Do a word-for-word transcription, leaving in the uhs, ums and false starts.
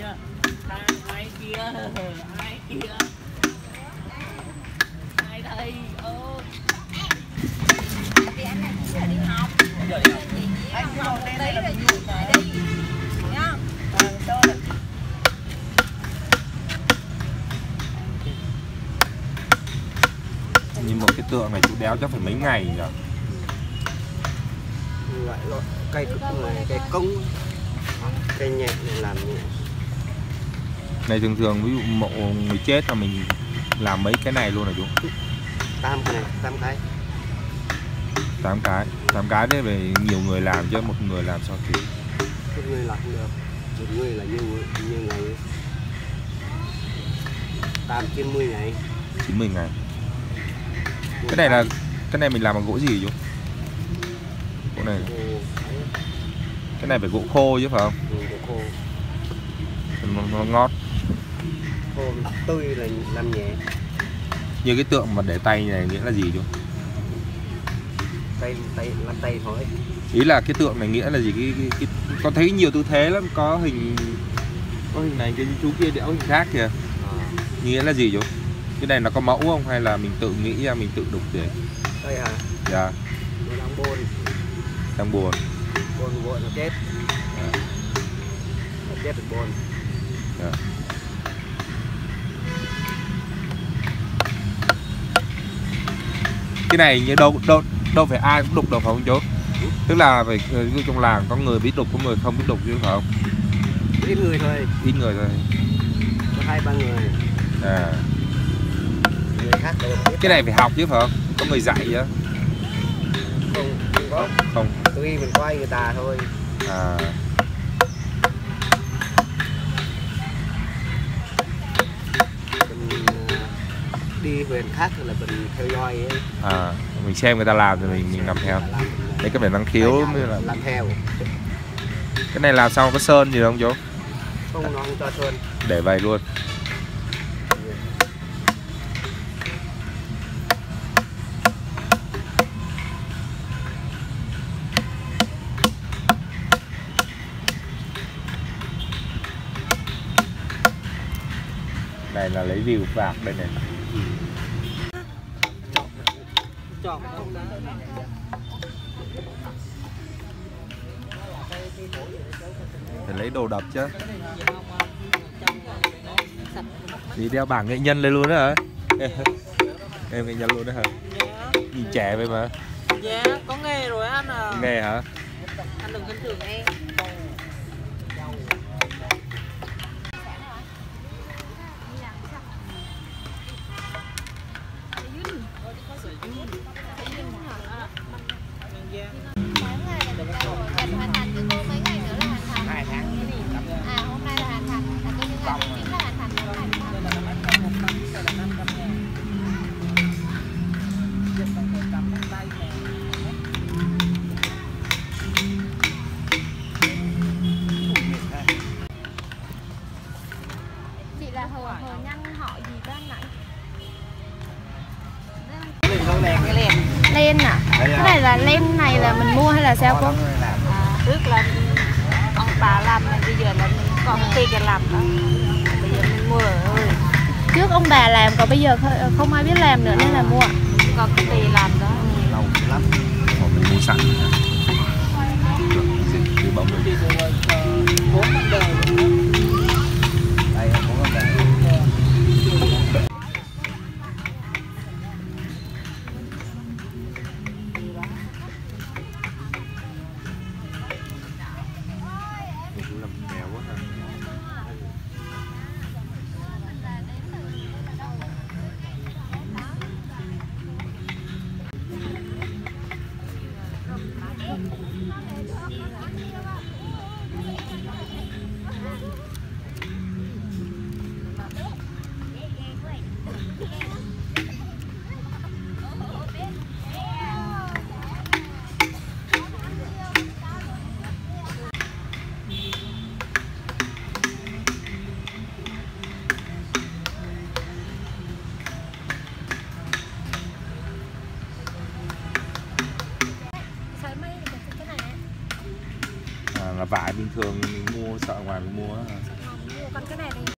Ai kia, ai kia, ai đây, ô. Thì anh này cũng phải đi học. Anh đi học tí rồi chị phải đi. Nhá. Nhìn một cái tượng này chú đéo chắc phải mấy ngày nhỉ? Loại loại cây cây công, cây nhẹ này làm nhẹ. Này thường thường ví dụ mộ người chết là mình làm mấy cái này luôn hả chú? Tám cái này, tám cái. Tám cái, tám cái đấy về nhiều người làm chứ một người làm sao kịp? Một người làm không được, một người là nhiều nhiều ngày. Tám trên mười ngày. chín mươi ngày. Cái này là cái này mình làm bằng gỗ gì chú? Gỗ này. Cái này phải gỗ khô chứ phải không? Ừ, gỗ khô. Nó, nó ngót. Khô tươi là làm nhẹ. Như cái tượng mà để tay này nghĩa là gì chú? Tay tay làm tay thôi. Ý là cái tượng này nghĩa là gì? Cái, cái, cái con thấy nhiều tư thế lắm, có hình có hình này, cái chú kia đéo hình khác kìa. À. Nghĩa là gì chú? Cái này nó có mẫu không hay là mình tự nghĩ ra, mình tự đục thế? Đây hả? Dạ. Nó đang buồn. Đang buồn. Buồn buồn nó chết. Dạ. Nó chết được buồn. Dạ. Cái này như đâu đâu đâu phải ai cũng đục được phải không chú? Tức là phải trong làng có người biết đục, có người không biết đục chứ phải không? Ít người thôi. Ít người thôi. Có hai ba người. À. Người khác đâu biết. Cái này phải học chứ phải không? Có người dạy chứ? Không, không có. Không. Tùy mình quay người ta thôi. À. Mình đi huyện khác là mình theo dõi ấy. À, mình xem người ta làm rồi mình mình làm theo. Đấy cái phải năng khiếu mới là làm theo. Cái này làm xong có sơn gì không chú? Không, nó không cho sơn. Để vậy luôn. Này là lấy view bạc đây này. Phải lấy đồ đập chứ. Thì đeo bảng nghệ nhân lên luôn đó hả? Em nghệ nhân luôn đó hả? Nhìn trẻ vậy mà. Dạ, có nghề rồi anh à. Nghề hả? Anh đừng khinh thường em. Len à? Cái này là len này là mình mua hay là sao cô? À, trước là ông bà làm, bây giờ là mình còn tiền để làm đó. Bây giờ mình mua rồi. Trước ông bà làm, còn bây giờ không ai biết làm nữa nên là mua. Còn cái tiền làm đó. Lâu lắm. Còn mình mua sẵn. Từ bóng đi. Bốn vấn đề. Đây, bốn vấn đề. À, là vải bình thường mình mua, sợ ngoài mình mua. còn cái này thì